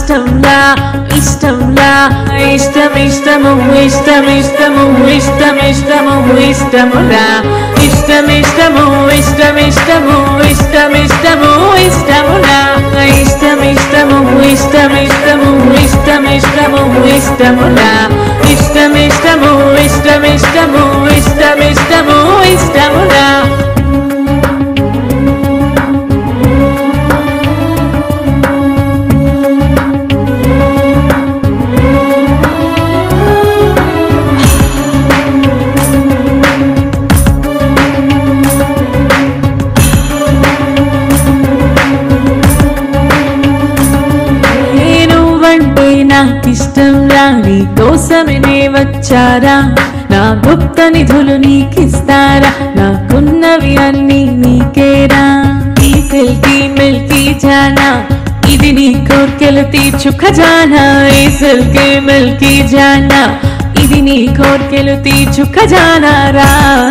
ఇష్టంలా ఇష్టంలా ఇష్టమిష్టము ఇష్టమిష్టము ఇష్టమిష్టము ఇష్టములా ఇష్టమిష్టము ఇష్టమిష్టము ఇష్టమిష్టము ఇష్టములా ఇష్టమిష్టము ఇష్టమిష్టము ఇష్టమిష్టము ఇష్టములా ఇష్టమిష్టము ఇష్టమిష్టము ఇష్టమిష్టము ఇష్టములా ఇష్టంలా నీ కోసమే వచ్చారా నా గుప్త నిధులు నీకిస్తారా నాకున్నవి అన్నీ నీకేరా ఈ సిల్కీ మిల్కీ జానా ఇది నీ కోర్కెలు తీర్చు ఖజానా ఈ సిల్కీ మిల్కీ జానా ఇది నీ కోర్కెలు తీర్చు ఖజానా రా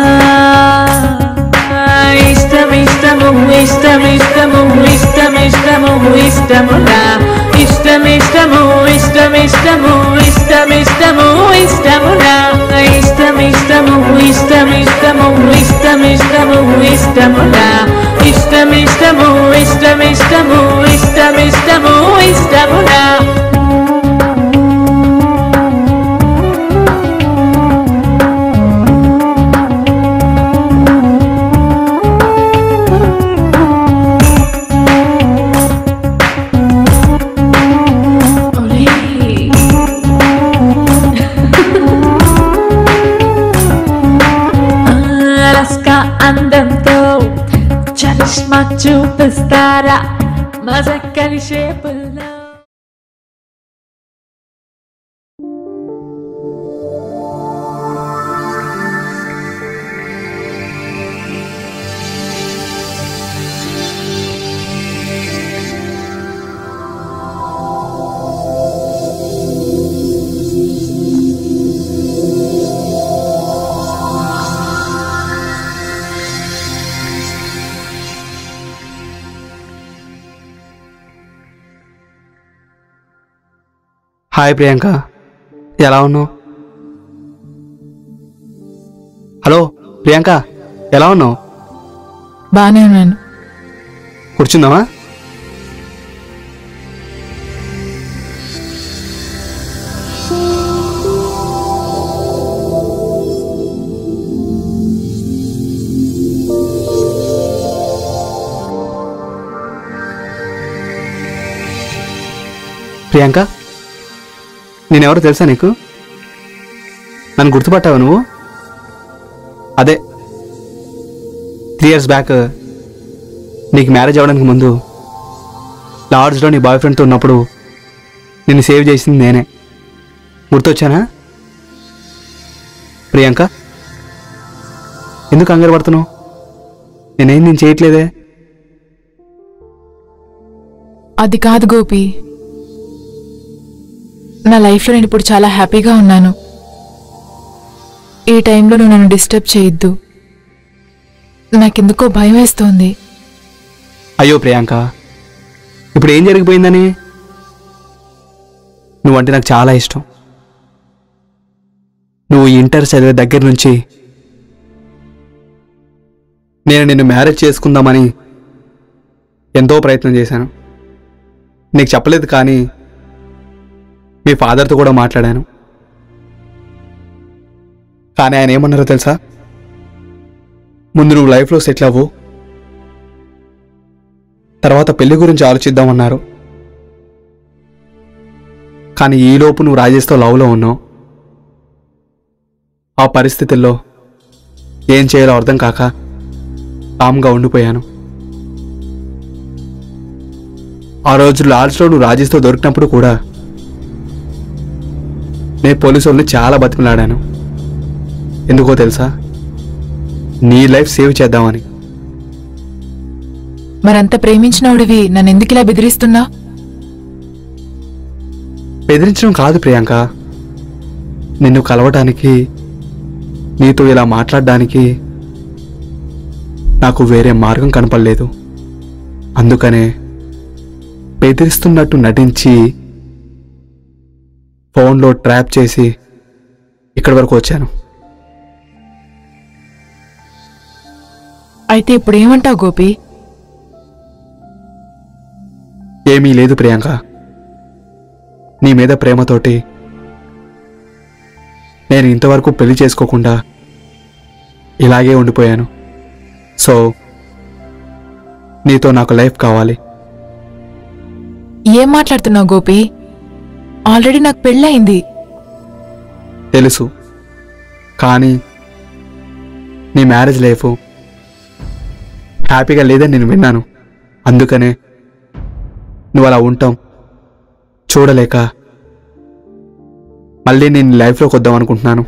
ఇష్టమిష్టము ఇష్టమిష్టము ఇష్టమిష్టము ఇష్టములా ఇష్టమిష్టము ఇష్టమిష్టము ఇష్టమిష్టము ఇష్టములా ఇష్టమిష్టము ఇష్టమిష్టము ఇష్టమిష్టము ఇష్టములా ఇష్టమిష్టము ఇష్టమిష్టము ఇష్టమిష్టము ఇష్టములా అందంతో చరిష్మా చూపిస్తారా మజక్కని షేపుల్లో హాయ్ ప్రియాంక, ఎలా ఉన్నావు? హలో ప్రియాంక, ఎలా ఉన్నావు? బానే ఉన్నాను. కూర్చుందామా? ప్రియాంక, నేనెవరో తెలుసా నీకు? నన్ను గుర్తుపట్టావా నువ్వు? అదే 3 years బ్యాక్ నీకు మ్యారేజ్ అవ్వడానికి ముందు లాడ్జ్లో నీ బాయ్ ఫ్రెండ్తో ఉన్నప్పుడు నిన్ను సేవ్ చేసింది నేనే. గుర్తొచ్చానా? ప్రియాంక, ఎందుకు కంగారు పడుతున్నావు? నేను చేయట్లేదే. అది కాదు గోపి, నా లైఫ్లో నేను ఇప్పుడు చాలా హ్యాపీగా ఉన్నాను. ఈ టైంలో నువ్వు నన్ను డిస్టర్బ్ చేయొద్దు. నాకెందుకో భయం వేస్తోంది. అయ్యో ప్రియాంక, ఇప్పుడు ఏం జరిగిపోయిందని? నువ్వంటే నాకు చాలా ఇష్టం. నువ్వు ఇంటర్ చదివే దగ్గర నుంచి నేను నిన్ను మ్యారేజ్ చేసుకుందామని ఎంతో ప్రయత్నం చేశాను. నీకు చెప్పలేదు, కానీ మీ ఫాదర్తో కూడా మాట్లాడాను. కానీ ఆయన ఏమన్నారో తెలుసా? ముందు నువ్వు లైఫ్లో సెటిల్ అవ్వు, తర్వాత పెళ్లి గురించి ఆలోచిద్దామన్నారు. కానీ ఈలోపు నువ్వు రాజేష్తో లవ్లో ఉన్నావు. ఆ పరిస్థితుల్లో ఏం చేయాలో అర్థం కాక కామ్గా ఉండిపోయాను. ఆ రోజు లాడ్జ్లో నువ్వు రాజేష్తో దొరికినప్పుడు కూడా నేను పోలీసు వాళ్ళని చాలా బతిమలాడాను. ఎందుకో తెలుసా? నీ లైఫ్ సేవ్ చేద్దామని. మరంత ప్రేమించినోడివి నన్ను ఎందుకు ఇలా బెదిరిస్తున్నా? బెదిరించడం కాదు ప్రియాంక, నిన్ను కలవటానికి, నీతో ఇలా మాట్లాడడానికి నాకు వేరే మార్గం కనపడలేదు. అందుకనే బెదిరిస్తున్నట్టు నటించి ఫోన్లో ట్రాప్ చేసి ఇక్కడి వరకు వచ్చాను. అయితే ఇప్పుడు ఏమంటావు గోపి? ఏమీ లేదు ప్రియాంక. నీ మీద ప్రేమతోటి నేను ఇంతవరకు పెళ్లి చేసుకోకుండా ఇలాగే ఉండిపోయాను. సో నీతో నాకు లైఫ్ కావాలి. ఏం మాట్లాడుతున్నావు గోపి? ఆల్రెడీ నాకు పెళ్ళయింది. తెలుసు, కానీ నీ మ్యారేజ్ లైఫ్ హ్యాపీగా లేదని నేను విన్నాను. అందుకనే నువ్వు అలా ఉంటాం చూడలేక మళ్ళీ నేను లైఫ్లోకి వద్దాం అనుకుంటున్నాను.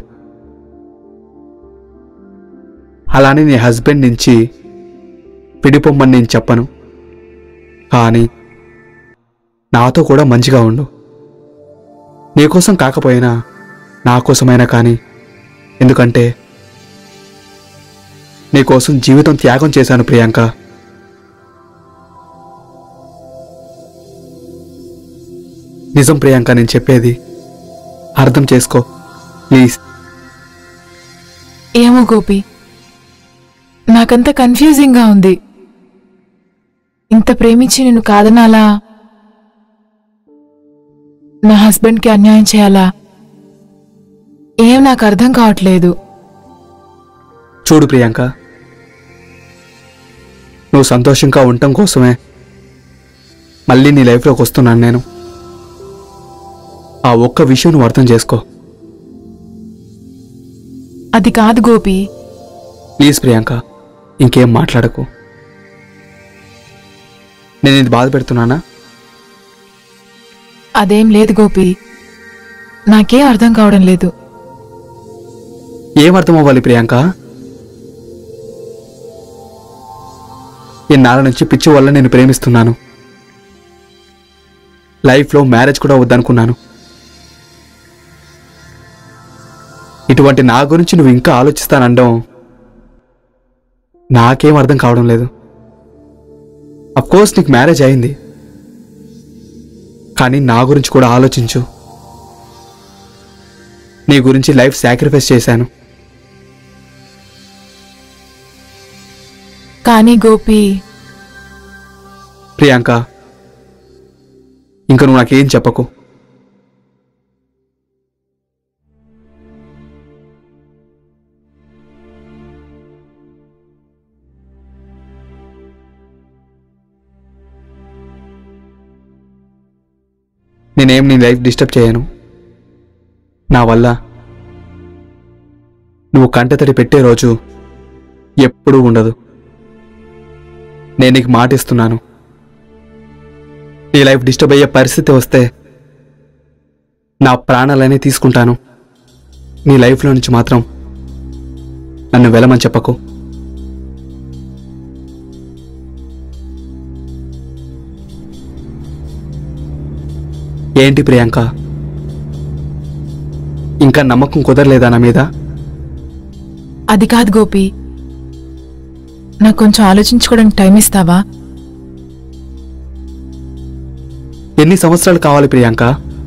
అలానే నీ హస్బెండ్ నుంచి విడిపోమ్మని నేను చెప్పను, కానీ నాతో కూడా మంచిగా ఉండు. నీకోసం కాకపోయినా నా కోసమైనా కానీ, ఎందుకంటే నీకోసం జీవితం త్యాగం చేశాను ప్రియాంక. నిజం ప్రియాంక, నేను చెప్పేది అర్థం చేసుకో ప్లీజ్. ఏమో గోపి, నాకంత కన్ఫ్యూజింగ్గా ఉంది. ఇంత ప్రేమించి నిన్ను కాదనాలా, నా హస్బెండ్కి అన్యాయం చేయాలా, ఏం నాకు అర్థం కావట్లేదు. చూడు ప్రియాంక, నువ్వు సంతోషంగా ఉండటం కోసమే మళ్ళీ నీ లైఫ్లోకి వస్తున్నాను నేను. ఆ ఒక్క విషయం నువ్వు అర్థం చేసుకో. అది కాదు గోపి. ప్లీజ్ ప్రియాంక, ఇంకేం మాట్లాడకు. నేను ఇది బాధ పెడుతున్నానా? అదేం లేదు గోపి, నాకేం అర్థం కావడం లేదు. ఏం అర్థం అవ్వాలి ప్రియాంక? ఇన్నాళ్ళ నుంచి పిచ్చి వల్ల నేను ప్రేమిస్తున్నాను. లైఫ్లో మ్యారేజ్ కూడా వద్దనుకున్నాను. ఇటువంటి నా గురించి నువ్వు ఇంకా ఆలోచిస్తానండం నాకేం అర్థం కావడం లేదు. అఫ్కోర్స్ నీకు మ్యారేజ్ అయింది, కానీ నా గురించి కూడా ఆలోచించు. నీ గురించి లైఫ్ సాక్రిఫైస్ చేశాను. కానీ గోపి, ప్రియాంక, ఇంకా నువ్వు నాకేం చెప్పకు. నేనేం నీ లైఫ్ డిస్టర్బ్ చేయను. నా వల్ల నువ్వు కంటతడి పెట్టే రోజు ఎప్పుడూ ఉండదు. నేను నీకు మాటిస్తున్నాను, నీ లైఫ్ డిస్టర్బ్ అయ్యే పరిస్థితి వస్తే నా ప్రాణాలనే తీసుకుంటాను. నీ లైఫ్లో నుంచి మాత్రం నన్ను వెళ్ళమని చెప్పకు. ఏంటి ప్రియాంక, ఇంకా నమ్మకం కుదరలేదా నా మీద? అది కాదు గోపి, నాకు కొంచెం ఆలోచించుకోవడానికి టైం ఇస్తావా? ఎన్ని సంవత్సరాలు కావాలి ప్రియాంక?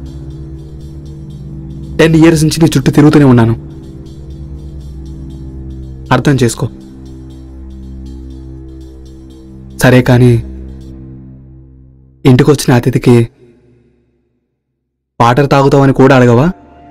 10 years నుంచి నీ చుట్టూ తిరుగుతూనే ఉన్నాను. అర్థం చేసుకో. సరే, కానీ ఇంటికొచ్చిన అతిథికి వాటర్ తాగుతావని కూడా అడగవా?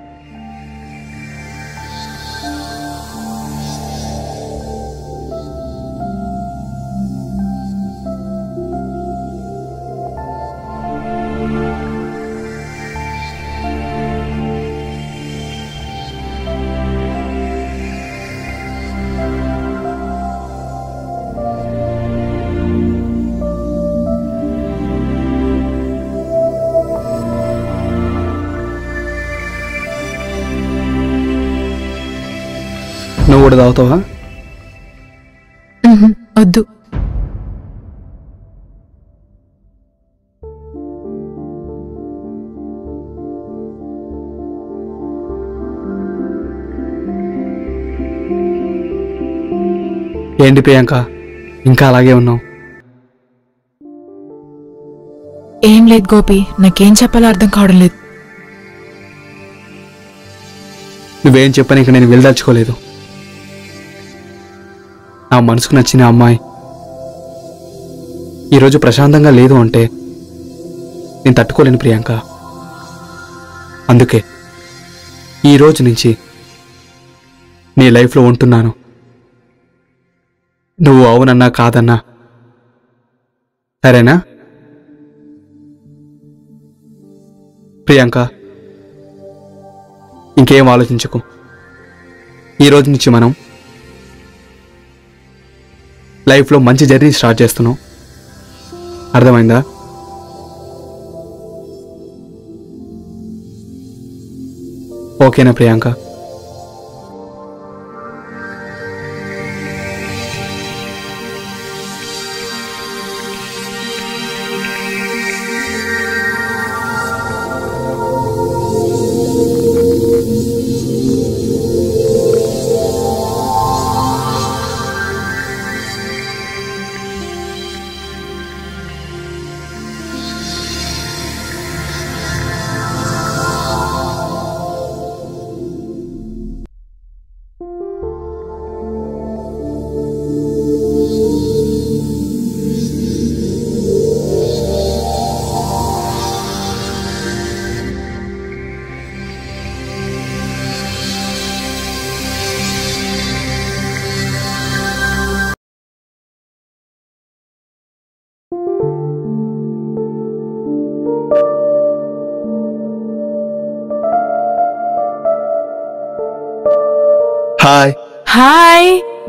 నువ్వు కూడా తాగుతావా? వద్దు. ఏంటి ప్రియాంక, ఇంకా అలాగే ఉన్నావు? ఏం లేదు గోపి, నాకేం చెప్పాలో అర్థం కావడం లేదు. నువ్వేం చెప్పని ఇంక నేను వెళ్ళదలుచుకోలేదు. నా మనసుకు నచ్చిన అమ్మాయి ఈరోజు ప్రశాంతంగా లేదు అంటే నేను తట్టుకోలేను ప్రియాంక. అందుకే ఈ రోజు నుంచి నీ లైఫ్లో ఉంటున్నాను. నువ్వు అవునన్నా కాదన్నా సరేనా? ప్రియాంక, ఇంకేం ఆలోచించకు. ఈ రోజు నుంచి మనం లైఫ్లో మంచి జర్నీ స్టార్ట్ చేస్తున్నాం. అర్థమైందా? ఓకేనా ప్రియాంక? హాయ్. హాయ్.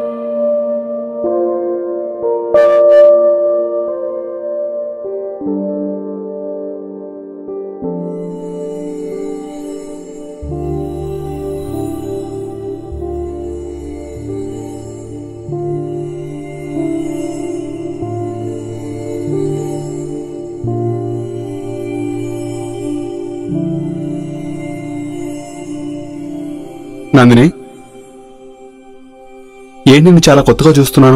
నందిని, ఏంటి నేను చాలా కొత్తగా చూస్తున్నాను?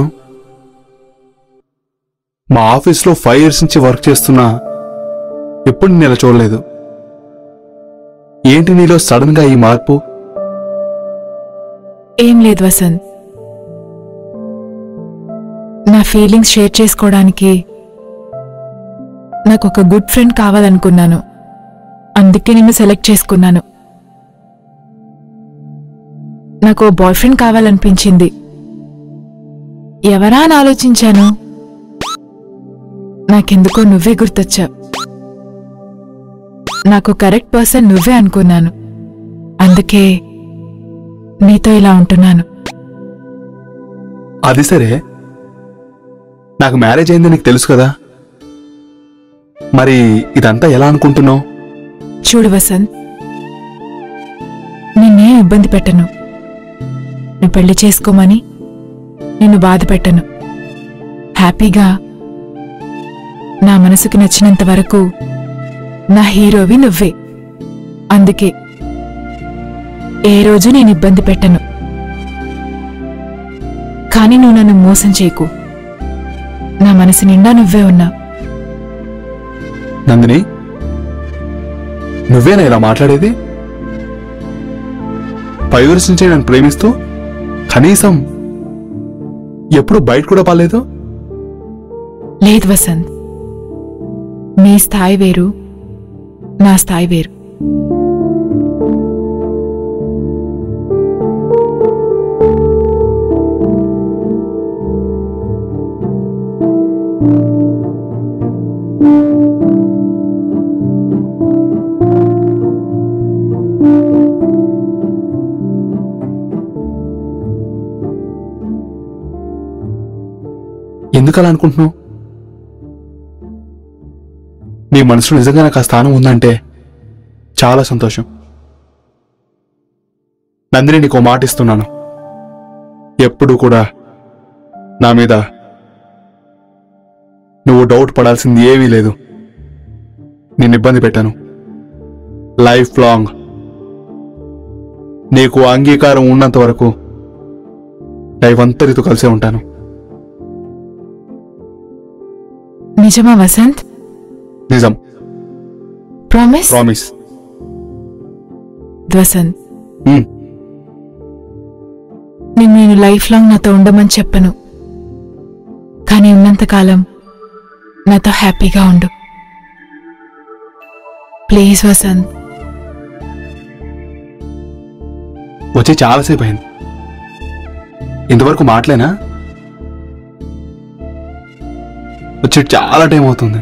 మా ఆఫీస్లో 5 years నుంచి వర్క్ చేస్తున్నా ఎప్పుడు నేను ఇలా చూడలేదు. ఏంటి నీలో సడన్ గా ఈ మార్పు? ఏం లేదు వసంత్, నా ఫీలింగ్స్ షేర్ చేసుకోవడానికి నాకు ఒక గుడ్ ఫ్రెండ్ కావాలనుకున్నాను. అందుకే నిన్ను సెలెక్ట్ చేసుకున్నాను. నాకు ఓ బాయ్ ఫ్రెండ్ కావాలనిపించింది. ఎవరా అని ఆలోచించాను. నాకెందుకో నువ్వే గుర్తొచ్చావు. నాకు కరెక్ట్ పర్సన్ నువ్వే అనుకున్నాను. అందుకే నీతో ఇలా ఉంటున్నాను. అది సరే, నాకు మ్యారేజ్ అయింది నీకు తెలుసు కదా, మరి ఇదంతా ఎలా అనుకుంటున్నావు? చూడు వసంత్, నిన్నే ఇబ్బంది పెట్టను. నువ్వు పెళ్లి చేసుకోమని నిన్ను బాధ పెట్టను. హ్యాపీగా నా మనసుకి నచ్చినంత వరకు నా హీరోవి నువ్వే. అందుకే ఏ రోజు నేను ఇబ్బంది పెట్టను. కానీ నువ్వు నన్ను మోసం చేయకు. నా మనసు నిండా నువ్వే ఉన్నావు. నందిని, నువ్వేనా ఇలా మాట్లాడేది? 5 years నుంచే నన్ను ప్రేమిస్తూ కనీసం ఎప్పుడు బయట కూడా పాలేదు. లేదు వసంత్, నీ స్థాయి వేరు, నా స్థాయి వేరు. ఎందుకలా అనుకుంటున్నావు? నీ మనసులో నిజంగా నాకు ఆ స్థానం ఉందంటే చాలా సంతోషం. నందిని, నీకు మాట ఇస్తున్నాను, ఎప్పుడు కూడా నా మీద నువ్వు డౌట్ పడాల్సింది ఏమీ లేదు. నేను ఇబ్బంది పెట్టాను. లైఫ్ లాంగ్ నీకు అంగీకారం ఉన్నంత వరకు లైఫ్ అంతా నీతో కలిసే ఉంటాను. నిజమా వసంత్? నిజం. Promise? Promise. Vasant, life long నాతో ఉండమని చెప్పను, కానీ ఉన్నంతకాలం నాతో హ్యాపీగా ఉండు. ప్లీజ్ వసంత్. వచ్చి చాలాసేపు అయింది, ఇంతవరకు మాటలేనా? వచ్చి చాలా టైం అవుతుంది.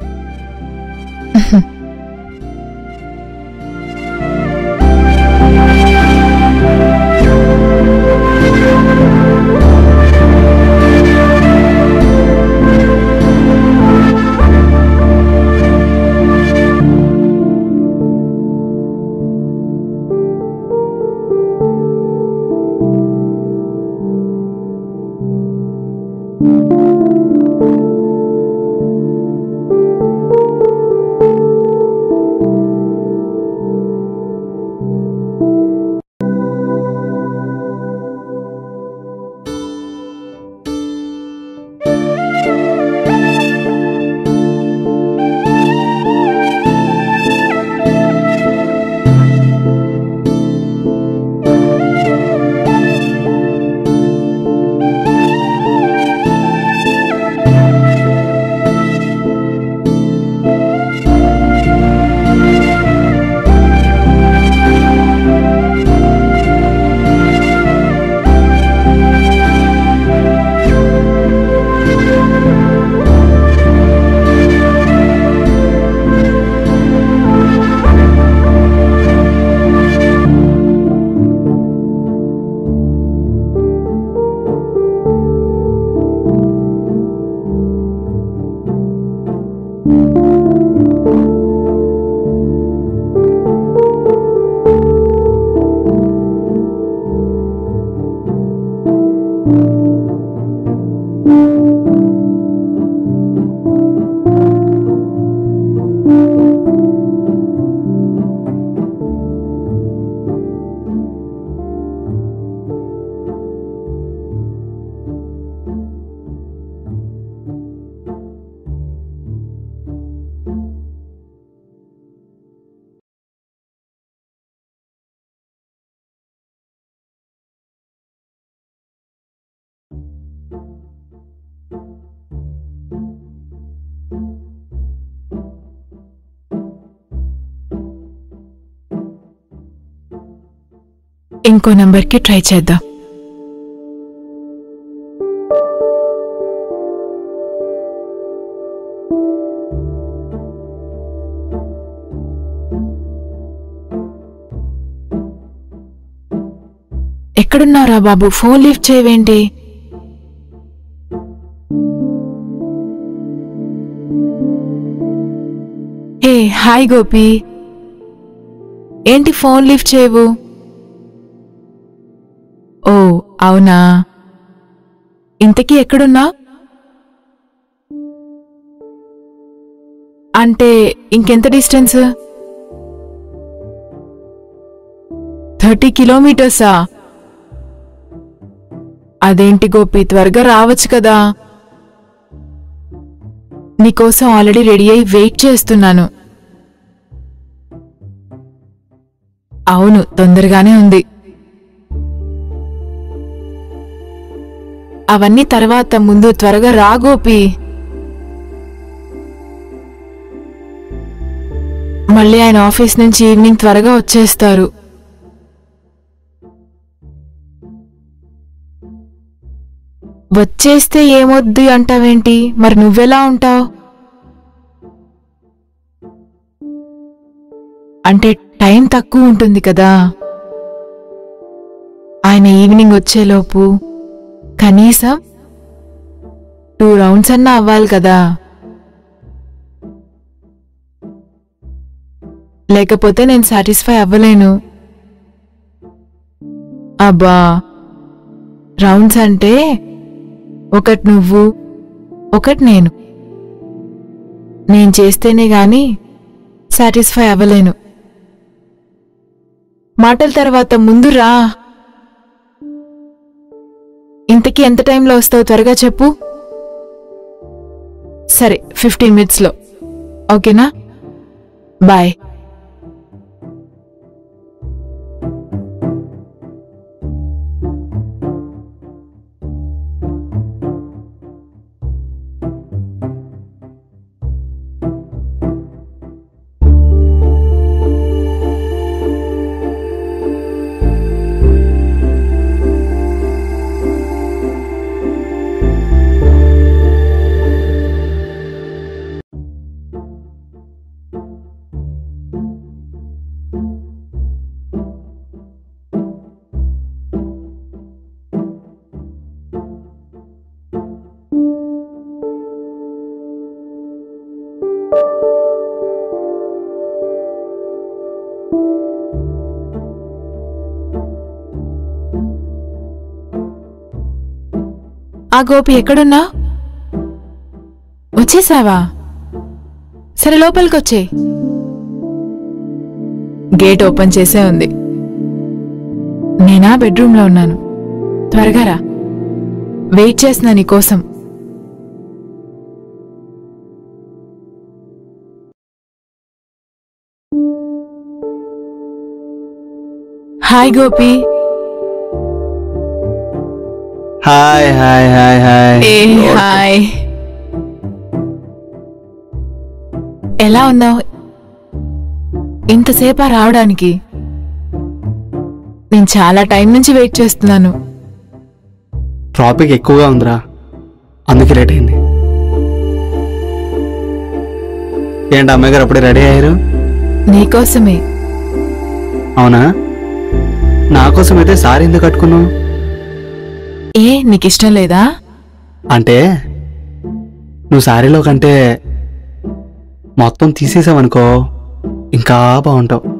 ఇంకో నంబర్కి ట్రై చేద్దాం. ఎక్కడున్నారా బాబు? ఫోన్ లిఫ్ట్ చేయవేంటి? హే హాయ్ గోపి, ఏంటి ఫోన్ లిఫ్ట్ చేయవు? ఓ అవునా, ఇంతకీ ఎక్కడున్నా? అంటే ఇంకెంత డిస్టెన్స్? 30 కిలోమీటర్సా? అదేంటి గోపి, త్వరగా రావచ్చు కదా. నీకోసం ఆల్రెడీ రెడీ అయి వెయిట్ చేస్తున్నాను. అవును, తొందరగానే ఉంది. అవన్నీ తర్వాత, ముందు త్వరగా రా గోపి. మళ్ళీ ఆయన ఆఫీస్ నుంచి ఈవినింగ్ త్వరగా వచ్చేస్తారు. వచ్చేస్తే ఏమొద్దు అంటావేంటి? మరి నువ్వెలా ఉంటావు? అంటే టైం తక్కువ ఉంటుంది కదా. ఆయన ఈవినింగ్ వచ్చేలోపు కనీసం 2 రౌండ్స్ అన్నా అవ్వాలి కదా. లేకపోతే నేను సాటిస్ఫై అవ్వలేను. అబ్బా, రౌండ్స్ అంటే ఒకటి నువ్వు, ఒకటి నేను. నేను చేస్తేనే గాని సాటిస్ఫై అవ్వలేను. మాటల తర్వాత ముందు రా. ఇంతకీ ఎంత టైంలో వస్తావు? త్వరగా చెప్పు. సరే, 15 మినిట్స్లో. ఓకేనా? బాయ్. ఆ గోపి ఎక్కడున్నా? వచ్చేసావా? సరే లోపలికొచ్చే. గేట్ ఓపెన్ చేసే ఉంది. నేనా బెడ్రూమ్లో ఉన్నాను. త్వరగా రా, వెయిట్ చేస్తున్నా నీకోసం. Hi Gopi. Hi hi hi hi. ఏ హాయ్, ఎలా ఉన్నావు? ఇంతసేపా రావడానికి? నేను చాలా టైం నుంచి వెయిట్ చేస్తున్నాను. ట్రాఫిక్ ఎక్కువగా ఉందిరా, అందుకే లేట్ అయింది. ఏంటి అమ్మాయి గారు అప్పుడే రెడీ అయ్యారు? నీకోసమే. అవునా? నా కోసం అయితే సారీ ఎందుకు కట్టుకున్నావు? ఏ నీకిష్టం లేదా? అంటే నువ్వు సారీలో కంటే మొత్తం తీసేసావనుకో ఇంకా బాగుంటావు.